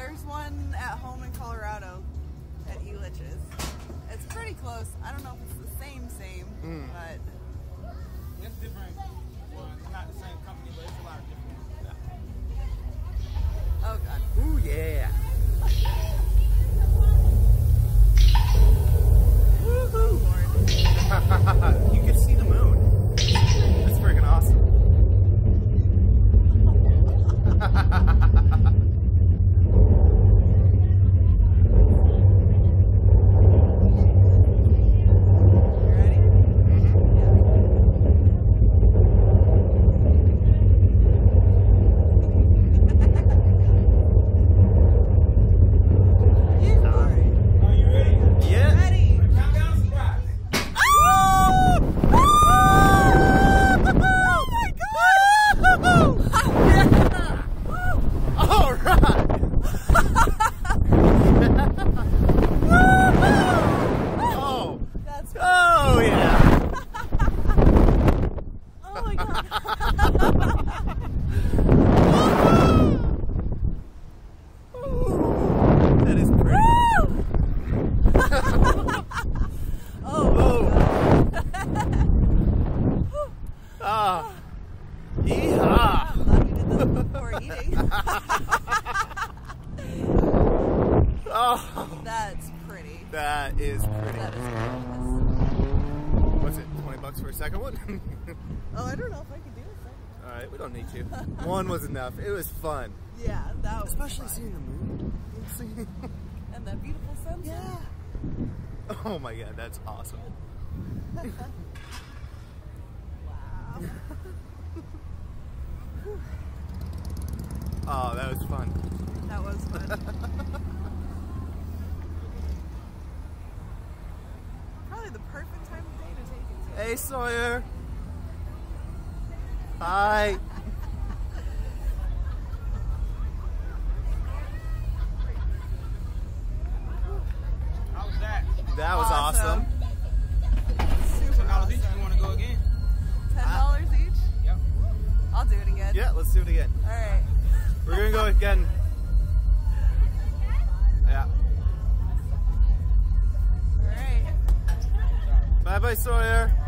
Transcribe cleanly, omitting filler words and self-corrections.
There's one at home in Colorado at Elitch's. It's pretty close. I don't know if it's the same, but it's different. Well, it's not the same company, but it's a lot of different. Oh god. Ooh yeah. Woohoo! You can see the moon. That's freaking awesome. That's pretty. That is pretty. That is gorgeous. What's it, 20 bucks for a second one? Oh, I don't know if I can do a second. Alright, we don't need to. One was enough. It was fun. Yeah, that was especially fun. seeing the moon. And that beautiful sunset. Yeah. Oh my god, that's awesome. Wow. Oh, that was fun. That was fun. Probably the perfect time of day to take it to. Hey Sawyer. Hi. How was that? That was awesome. Super $10 awesome. each. You want to go again? $10 each? Yep. I'll do it again. Yeah, let's do it again. Alright. We're gonna go again. Yeah. Alright. Bye bye, Sawyer.